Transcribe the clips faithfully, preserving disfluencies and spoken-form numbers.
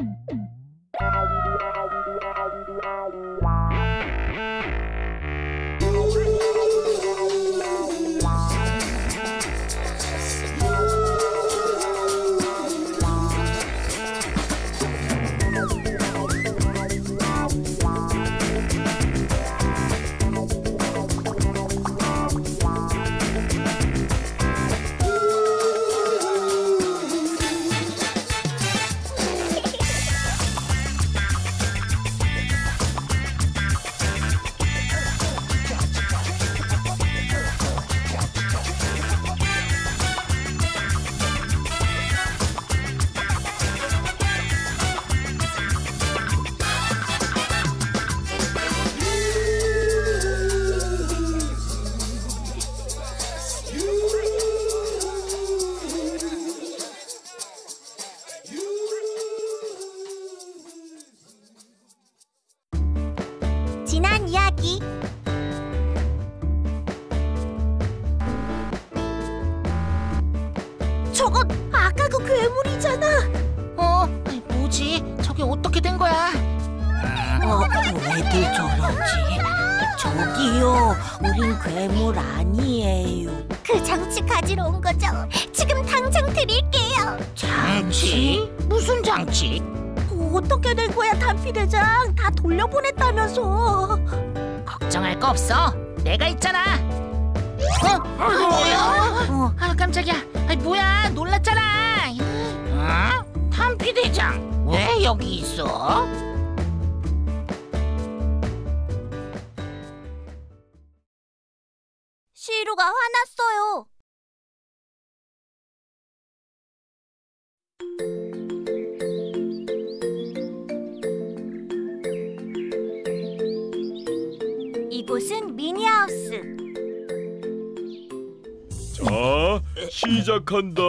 지난 이야기. 저건 아까 그 괴물이잖아. 어? 뭐지? 저게 어떻게 된 거야? 어, 왜들 저러지? 저기요, 우린 괴물 아니에요. 그 장치 가지러 온 거죠? 지금 당장 드릴게요. 장치? 무슨 장치? 어떻게 된 거야, 단피대장? 다 돌려보냈다면서. 걱정할 거 없어. 내가 있잖아. 어? 뭐야? 어, 아 깜짝이야. 아이, 뭐야? 놀랐잖아. 어? 탄피대장 왜 여기 있어? 시루가 화났어요. 이곳은 미니하우스. 자, 시작한다.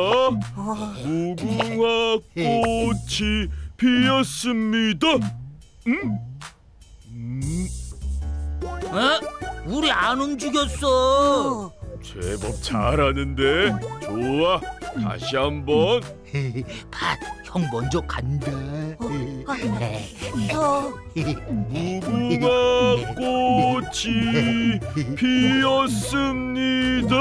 무궁화 꽃이 피었습니다. 응? 음, 어? 우리 안 움직였어. 제법 잘하는데. 좋아, 다시 한번. 밭, 형 먼저 간다. 어, 무궁화 꽃이 피었습니다.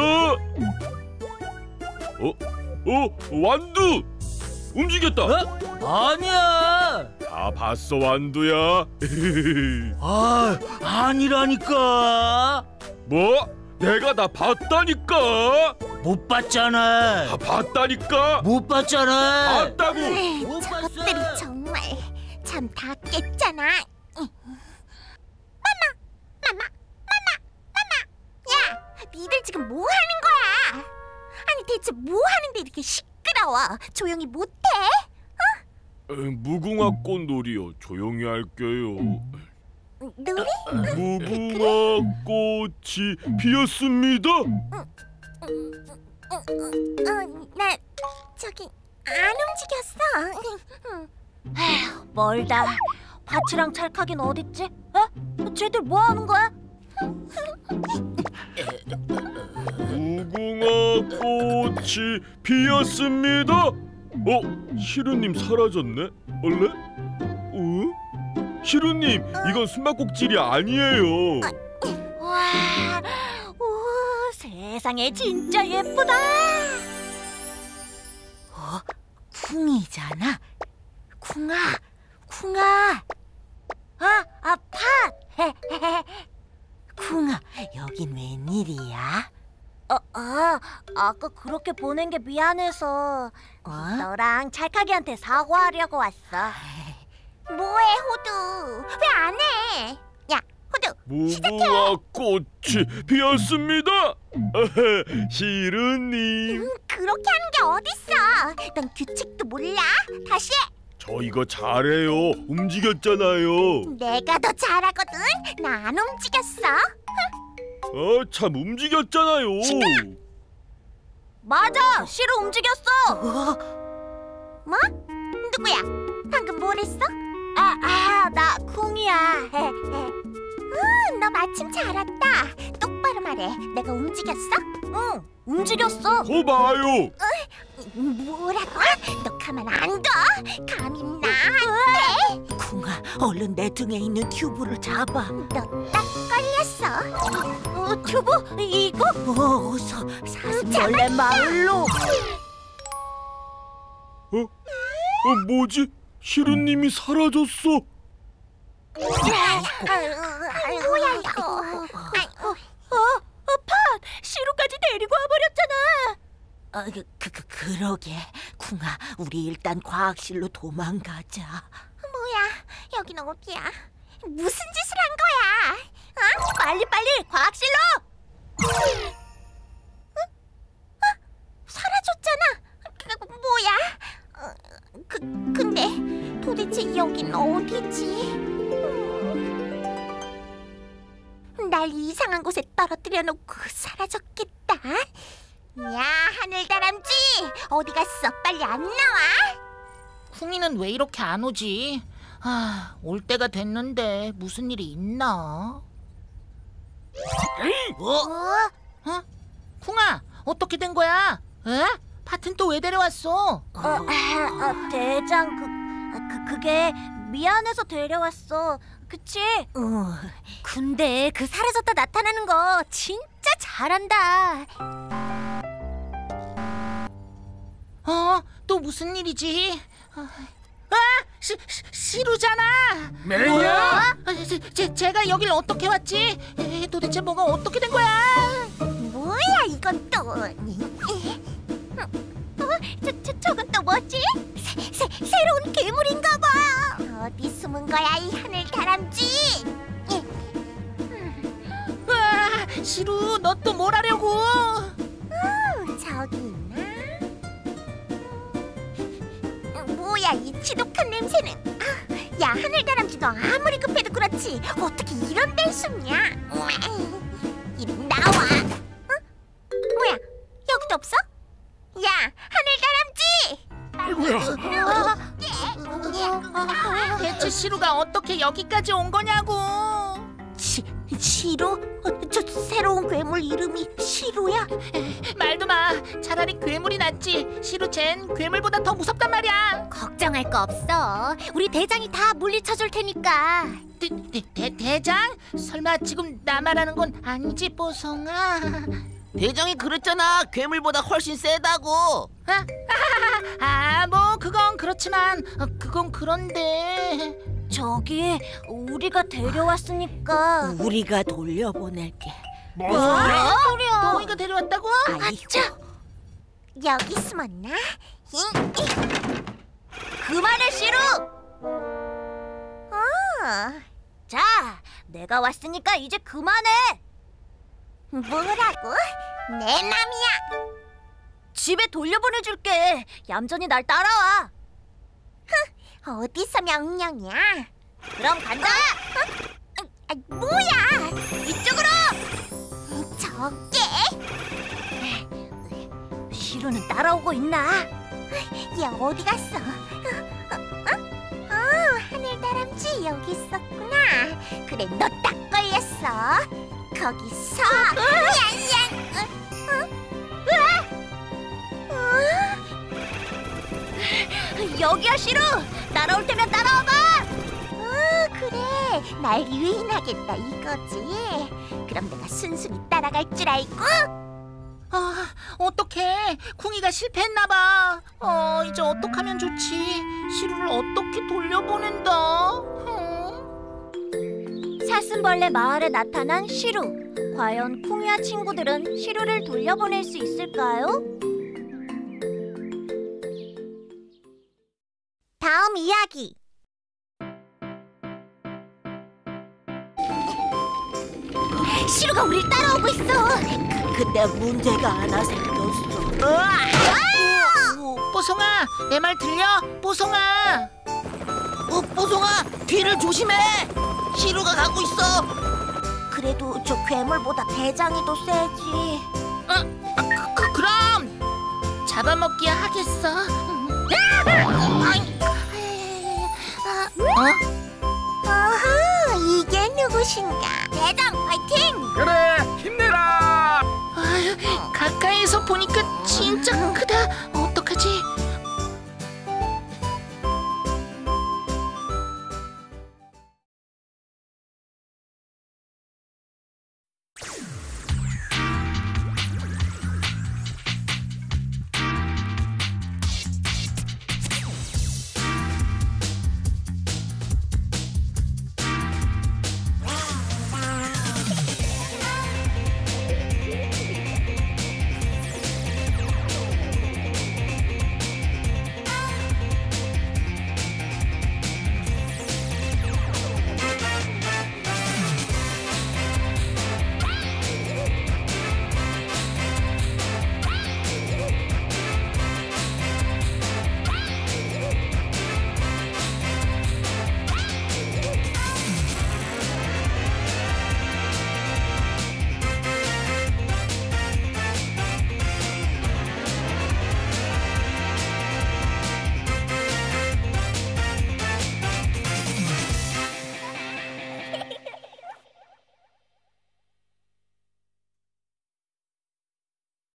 어? 어? 완두! 움직였다! 어? 아니야. 다 봤어, 완두야. 아, 아니라니까. 뭐? 내가 다 봤다니까. 못 봤잖아. 다 봤다니까. 못 봤잖아. 봤다고. 에이, 못 봤어. 저것들이 정말 참 다 깼잖아. 마마, 마마, 마마, 마마. 야, 니들 지금 뭐 하는 거야? 아니 대체 뭐 하는데 이렇게 시끄러워? 조용히 못해? 에, 무궁화 꽃놀이요. 조용히 할게요. 놀이? 무궁화 꽃이 피었습니다. 어, 나 저기 안 움직였어. 에휴, 멀다. 밭이랑 찰칵이는 어딨지? 어? 쟤들 뭐 하는 거야? 무궁화 꽃이 피었습니다. 어? 시루님 사라졌네? 원래? 어? 시루님, 이건 숨바꼭질이 아니에요. 와, 오, 세상에 진짜 예쁘다. 어? 쿵이잖아. 쿵아, 쿵아. 아, 아파. 쿵아, 여긴 웬일이야? 어, 아, 아까 그렇게 보낸 게 미안해서 어? 너랑 찰칵이한테 사과하려고 왔어. 뭐해, 호두? 왜 안 해? 야, 호두, 무궁화 꽃이 피었습니다. 시루님, 음, 그렇게 하는 게 어딨어? 넌 규칙도 몰라? 다시 해. 저 이거 잘해요. 움직였잖아요. 내가 더 잘하거든. 나 안 움직였어. 아, 참 움직였잖아요. 맞아, 시루 움직였어. 뭐? 누구야? 방금 뭘 했어? 아, 아, 나 쿵이야. 응, 너 마침 잘 왔다. 똑바로 말해. 내가 움직였어? 응, 움직였어. 거 봐요. 뭐라고? 너 가만 안 둬. 감히 나. 얼른 내 등에 있는 튜브를 잡아. 너 딱 걸렸어. 어, 튜브? 이거? 어, 어서 사슴벌레 마을로. 어? 어 뭐지? 시루님이 사라졌어. 뭐야 이거? 아이고. 어, 어, 팥! 시루까지 데리고 와버렸잖아. 아, 그, 그, 그, 그러게. 쿵아, 우리 일단 과학실로 도망가자. 뭐야? 여긴 어디야? 무슨 짓을 한 거야? 어? 빨리 빨리 과학실로. 어? 어? 사라졌잖아. 그, 뭐야? 어, 그 근데 도대체 여긴 어디지? 음, 날 이상한 곳에 떨어뜨려 놓고 사라졌겠다. 야, 하늘다람쥐 어디 갔어? 빨리 안 나와? 쿵이는 왜 이렇게 안 오지? 아, 올 때가 됐는데 무슨 일이 있나? 어? 어? 쿵아, 어떻게 된 거야? 에? 팥은 또 왜 데려왔어? 어, 아, 아, 대장 그, 아, 그 그게 미안해서 데려왔어. 그치? 어, 근데 그 사라졌다 나타나는 거 진짜 잘한다. 어? 또 무슨 일이지? 아, 시, 시, 시루잖아. 뭐야? 아, 제, 제, 제가 여길 어떻게 왔지? 에, 도대체 뭐가 어떻게 된 거야? 뭐야 이건 또? 어? 저, 저, 저건 또 뭐지? 새, 새, 새로운 괴물인가 봐. 어디 숨은 거야 이 하늘 다람쥐? 아, 시루, 너 또 뭘 하려고? 어, 저기 있나? 어, 뭐야 이 지독한 냄새는? 아, 야 하늘 다람쥐 너 아무리 급해도 그렇지 어떻게 이런 데에 숨냐? 이리 나와. 어? 뭐야 여기도 없어? 야 하늘 다람쥐! 아이고야. 대체 시루가 어떻게 여기까지 온 거냐고? 시, 시루? 어, 저 새로운 괴물 이름이 시루야? 말도 마. 차라리 괴물이 낫지. 시루 쟨 괴물보다 더 무섭단 말이야. 걱정할 거 없어. 우리 대장이 다 물리쳐줄 테니까. 대, 대, 대, 대장? 설마 지금 나 말하는 건 아니지, 뽀송아? 대장이 그랬잖아. 괴물보다 훨씬 세다고. 아, 아, 뭐 그건 그렇지만 어, 그건 그런데 저기 우리가 데려왔으니까. 우리가 돌려보낼게. 무슨 뭐 소리야? 너희가 데려왔다고? 아이고. 여기 숨었나? 잉, 잉. 그만해 시루. 어. 자, 내가 왔으니까 이제 그만해. 뭐라고? 내 맘이야. 집에 돌려보내줄게. 얌전히 날 따라와. 흥, 어디서 명령이야? 그럼 간다. 어? 아, 뭐야? 이쪽으로. 저게. 시루는 따라오고 있나? 얘 어디 갔어? 어, 어? 어, 하늘 다람쥐 여기 있었구나. 그래, 너 딱 걸렸어. 거기서 얀얀. 여기야 시루. 따라올 테면 따라와봐. 어, 그래. 날 유인하겠다 이거지. 그럼 내가 순순히 따라갈 줄 알고. 아, 어떡해. 쿵이가 실패했나봐. 어, 이제 어떡하면 좋지. 시루를 어떻게 돌려보낸다. 어? 사슴벌레 마을에 나타난 시루. 과연 쿵이와 친구들은 시루를 돌려보낼 수 있을까요? 다음 이야기. 시루가 우릴 따라오고 있어. 근데 문제가 하나 생겼어. 뽀송아, 내 말 들려? 뽀송아. 어, 뽀송아, 뒤를 조심해. 시루가 가고 있어. 그래도 저 괴물보다 대장이 더 세지. 어, 아, 그, 그, 그럼 잡아먹기야 하겠어. 어? 어허, 이게 누구신가? 대장 파이팅! 그래, 힘내라. 아유, 가까이서 보니까 진짜 크다.